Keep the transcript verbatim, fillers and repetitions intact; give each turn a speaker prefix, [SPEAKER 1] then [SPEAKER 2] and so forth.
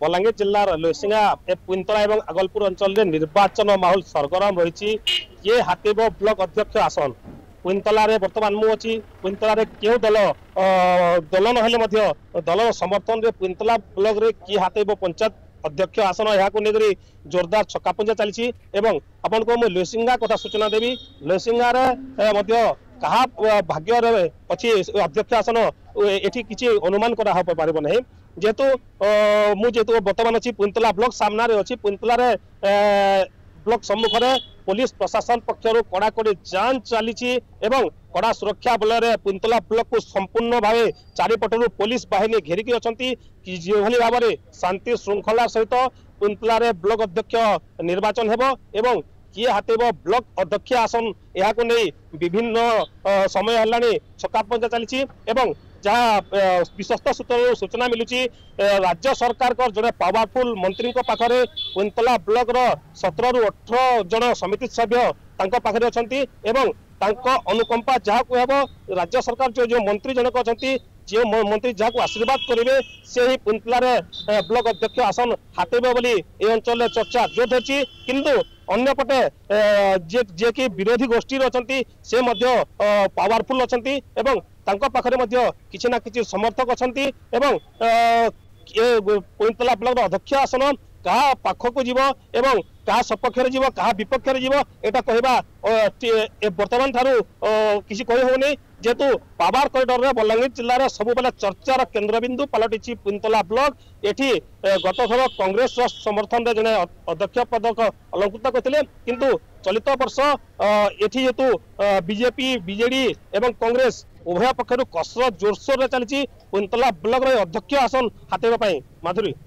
[SPEAKER 1] बलांगीर जिलार लोसिंगा पुंतला और आगलपुर अंचल में निर्वाचन माहौल सरगरम रही। ये हाथीबो ब्लॉक अध्यक्ष आसन पुंतला बर्तमान मु अच्छी पुंतला क्यों दल दल ना दल समर्थन में पुंतला ब्लॉक रे किए हाथीबो पंचायत अध्यक्ष आसन यहाँ जोरदार छक्कापुंजा चली। आपन को मुझे लोसिंगा कथा सूचना देवी लोसिंगार कहा भाग्य अच्छी अध्यक्ष आसन ये किसी अनुमान करा पारिब नहीं जेहेतु मुझे बर्तमान अच्छी पुंतला ब्लॉक सामना अच्छी पुंतला ब्लॉक सम्मुख में पुलिस प्रशासन पक्षर कड़ाकड़ी जांच चली कड़ा सुरक्षा बल में पुंतला ब्लॉक को संपूर्ण भाव चारिपटू पुलिस बाहिनी घेरिकी अच्छा कि जो भाव में शांति श्रृंखला सहित पुंतला ब्लॉक अध्यक्ष निर्वाचन हेबो किए हाथीब ब्लॉक अध्यक्ष आसन यहाँ नहीं विभिन्न समय है छक्कापुंजा चली जहाँ विश्वस्त सूत्र सूचना मिलूची राज्य सरकार का जड़े पावरफुल मंत्री पाखरे पुंतला ब्लॉक सतर रु अठर जन समिति सभ्य पाखरे अच्छा अनुकंपा जहाँ कहब राज्य सरकार जो जो मंत्री जनक अच्छा जो मंत्री जहाँ आशीर्वाद करेंगे से ही पुंतला ब्लॉक अध्यक्ष आसन हाथेबे बोली ए अंचल चर्चा जोर धरती किंतु अन्यपटे जे जे कि विरोधी गोष्ठी अच्छा से पावरफुल अच्छा पाखरे किसी ना किसी समर्थक अच्छा पुंतला ब्लॉक अध्यक्ष आसन क्या पाखक जीव एवं क्या सपक्ष जीव क्या विपक्ष जीव एटा कहवा बर्तमान ठारू किसी कही होनी जेहेतु पावर कॉरिडोर रे बलांगीर जिलार सब बेले चर्चार केन्द्रबिंदु पलटि पुंतला ब्लॉक एठी गत थर कांग्रेस समर्थन रे जने अध्यक्ष पदक अलंकृत करथिले किंतु चलित वर्ष एठी जेतु बीजेपी बीजेडी एवं कांग्रेस उभय पक्षर कसरत जोरसोर चली पुंतला ब्लॉक रे अध्यक्ष आसन हाथेबा पई माधुरी।